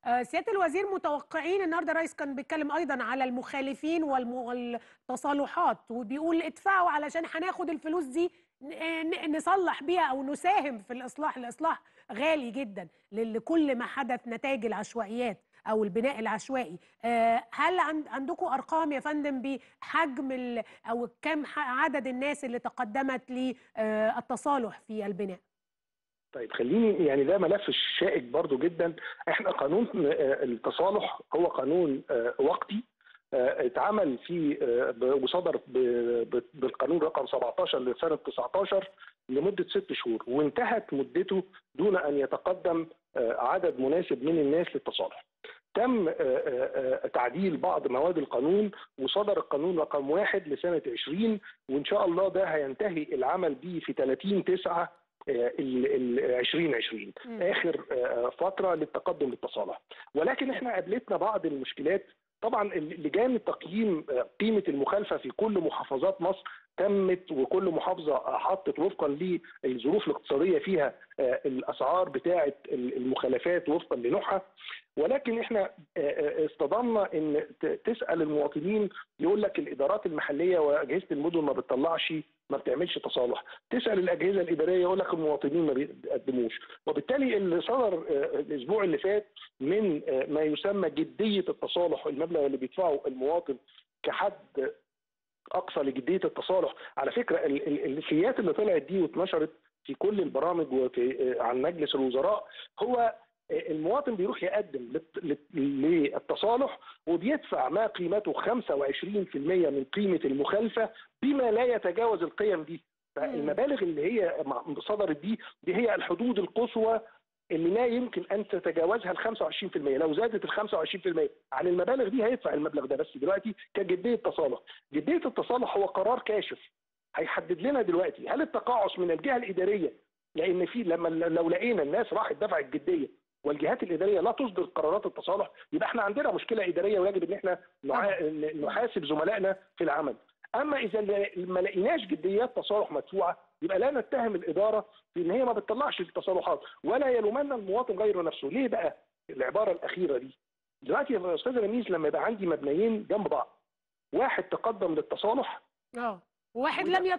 سيادة الوزير، متوقعين النهارده الرئيس كان بيتكلم ايضا على المخالفين والتصالحات، وبيقول ادفعوا علشان هناخد الفلوس دي نصلح بيها او نساهم في الاصلاح. الاصلاح غالي جدا لكل ما حدث نتائج العشوائيات او البناء العشوائي. هل عندكم ارقام يا فندم بحجم او كم عدد الناس اللي تقدمت للتصالح في البناء؟ طيب خليني، يعني ده ملف شائك برضو جدا. احنا قانون التصالح هو قانون وقتي، اتعمل في وصدر بالقانون رقم 17 لسنه 19 لمده 6 شهور، وانتهت مدته دون ان يتقدم عدد مناسب من الناس للتصالح. تم تعديل بعض مواد القانون، وصدر القانون رقم 1 لسنه 20، وان شاء الله ده هينتهي العمل به في 30/9 2020، اخر فتره للتقدم للتصالح. ولكن احنا قابلتنا بعض المشكلات. طبعا لجان تقييم قيمه المخالفه في كل محافظات مصر تمت، وكل محافظه حطت وفقا للظروف الاقتصاديه فيها الاسعار بتاعه المخالفات وفقا لنوعها. ولكن احنا اصطدمنا ان تسال المواطنين يقول لك الادارات المحليه واجهزه المدن ما بتعملش تصالح، تسال الاجهزه الاداريه يقول لك المواطنين ما بيقدموش. وبالتالي اللي صدر الاسبوع اللي فات من ما يسمى جديه التصالح، المبلغ اللي بيدفعه المواطن كحد اقصى لجديه التصالح. على فكره الفيات اللي طلعت دي واتنشرت في كل البرامج وفي عن مجلس الوزراء، هو المواطن بيروح يقدم للتصالح وبيدفع ما قيمته 25% من قيمه المخالفه بما لا يتجاوز القيم دي. فالمبالغ اللي هي صدرت دي هي الحدود القصوى اللي لا يمكن ان تتجاوزها ال 25%. لو زادت ال 25% عن المبالغ دي هيدفع المبلغ ده. بس دلوقتي كجديه تصالح، جديه التصالح هو قرار كاشف هيحدد لنا دلوقتي هل التقاعس من الجهه الاداريه، لان في لو لقينا الناس راحت دفعت جديه والجهات الاداريه لا تصدر قرارات التصالح، يبقى احنا عندنا مشكله اداريه ويجب ان احنا نحاسب زملائنا في العمل. اما اذا ما لقيناش جديات تصالح مدفوعه، يبقى لا نتهم الاداره في ان هي ما بتطلعش التصالحات، ولا يلومن المواطن غير نفسه. ليه بقى العباره الاخيره دي؟ دلوقتي يا استاذ رميز، لما يبقى عندي مبنيين جنب بعض، واحد تقدم للتصالح وواحد لم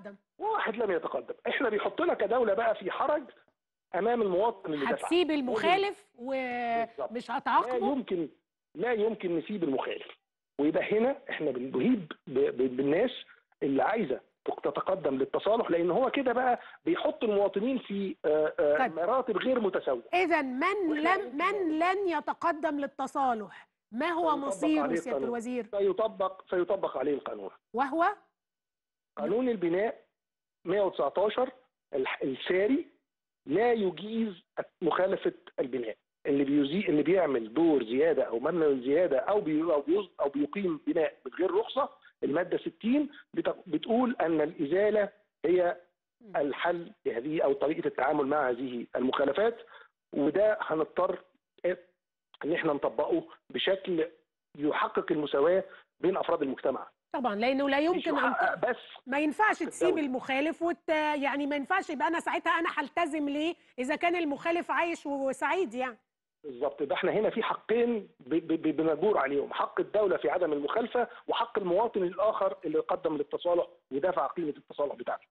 يتقدم، احنا بيحط لنا كدوله بقى في حرج امام المواطن اللي دفع. هتسيب المخالف ومش هتعاقبه؟ لا يمكن نسيب المخالف. ويبقى هنا احنا بنهيب بالناس اللي عايزه تتقدم للتصالح، لان هو كده بقى بيحط المواطنين في مراتب غير متساويه. اذا من لن يتقدم للتصالح ما هو مصيره سياده الوزير؟ سيطبق عليه القانون، وهو قانون البناء 119 الساري لا يجيز مخالفه البناء. اللي بيعمل دور زياده او مبنى زياده او بيقيم بناء من غير رخصه، الماده 60 بتقول ان الازاله هي الحل لهذه او طريقه التعامل مع هذه المخالفات. وده هنضطر ان احنا نطبقه بشكل يحقق المساواه بين افراد المجتمع. طبعا، لانه لا يمكن بس ما ينفعش تسيب المخالف يعني ما ينفعش يبقى انا ساعتها انا هلتزم ليه اذا كان المخالف عايش وسعيد يعني. بالظبط. يبقى احنا هنا في حقين بنجور عليهم، حق الدوله في عدم المخالفه، وحق المواطن الاخر اللي قدم للتصالح ودفع قيمه التصالح بتاعته.